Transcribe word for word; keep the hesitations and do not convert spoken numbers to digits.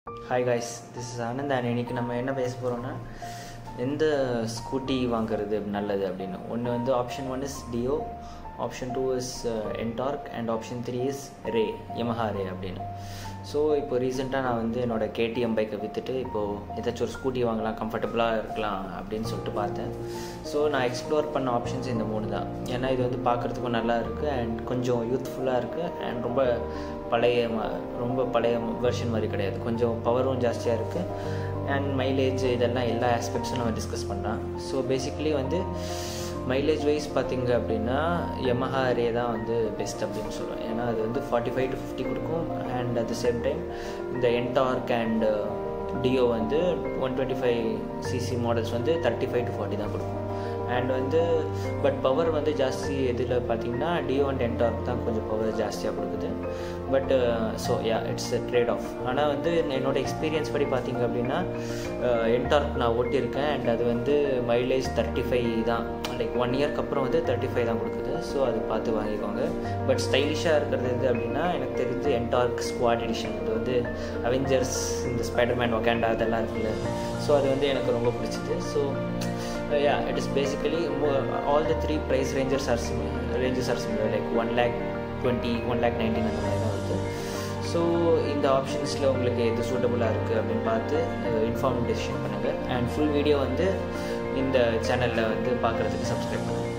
Hi guys, this is Anand and இன்னைக்கு நம்ம என்ன பேச போறோம்னா எந்த ஸ்கூட்டி வாங்குறது நல்லது அப்படினு. ஒன்னு வந்து option one is Dio, option two is uh, Ntorq and option three is Ray, Yamaha Ray அப்படினு. ஸோ இப்போ ரீசெண்டாக நான் வந்து என்னோட கேடிஎம் பைக்கை விற்றுட்டு இப்போது ஏதாச்சும் ஒரு ஸ்கூட்டி வாங்கலாம், கம்ஃபர்டபுளாக இருக்கலாம் அப்படின்னு சொல்லிட்டு பார்த்தேன். ஸோ நான் எக்ஸ்ப்ளோர் பண்ண ஆப்ஷன்ஸ் இந்த மூணு தான். ஏன்னா இது வந்து பார்க்குறதுக்கும் நல்லா இருக்குது அண்ட் கொஞ்சம் யூத்ஃபுல்லாக இருக்குது அண்ட் ரொம்ப பழைய ரொம்ப பழைய வெர்ஷன் மாதிரி கிடையாது, கொஞ்சம் பவரும் ஜாஸ்தியாக இருக்குது அண்ட் மைலேஜ் இதெல்லாம் எல்லா ஆஸ்பெக்ட்ஸும் நம்ம டிஸ்கஸ் பண்ணலாம். ஸோ பேசிக்கலி வந்து மைலேஜ் வைஸ் பார்த்திங்க அப்படின்னா யமஹா ரே தான் வந்து பெஸ்ட் அப்படின்னு சொல்லுவேன். ஏன்னா அது வந்து ஃபார்ட்டி ஃபைவ் டு ஃபிஃப்டி கொடுக்கும் and at the same time இந்த என்டார்க் அண்ட் டியோ வந்து one twenty five CC models வந்து தேர்ட்டி ஃபைவ் டு ஃபார்ட்டி தான் கொடுக்கும். அண்ட் வந்து பட் பவர் வந்து ஜாஸ்தி எதில் பார்த்திங்கன்னா டியோ அண்ட் என்டார்க் தான் கொஞ்சம் பவர் ஜாஸ்தியாக கொடுக்குது. But so yeah it's a trade off. ஆனால் வந்து என்னோடய எக்ஸ்பீரியன்ஸ் படி பார்த்திங்க அப்படின்னா என்டார்க் நான் ஓட்டியிருக்கேன் அண்ட் அது வந்து மைலேஜ் தேர்ட்டி ஃபைவ் தான், லைக் ஒன் இயர்க்கு அப்புறம் வந்து தேர்ட்டி ஃபைவ் தான் கொடுக்குது. ஸோ அது பார்த்து வாங்கிக்கோங்க. பட் ஸ்டைலிஷாக இருக்கிறது எது அப்படின்னா எனக்கு தெரிஞ்சு என்டார்க் ஸ்குவாட் எடிஷன், அது வந்து அவெஞ்சர்ஸ் இந்த ஸ்பைடர்மேன் வொகாண்டா அதெல்லாம் இருக்குல்ல, ஸோ அது வந்து எனக்கு ரொம்ப பிடிச்சிது. So yeah, it is basically more, all the three price ranges are similar, ranges are similar like one lakh twenty, one lakh nineteen அந்த மாதிரி தான் வருது. ஸோ இந்த ஆப்ஷன்ஸில் உங்களுக்கு எது சூட்டபுளாக இருக்குது அப்படின்னு பார்த்து இன்ஃபார்ம் டெசிஷன் பண்ணுங்கள். அண்ட் ஃபுல் வீடியோ வந்து இந்த சேனலில் வந்து பார்க்குறதுக்கு சப்ஸ்கிரைப் பண்ணுங்கள்.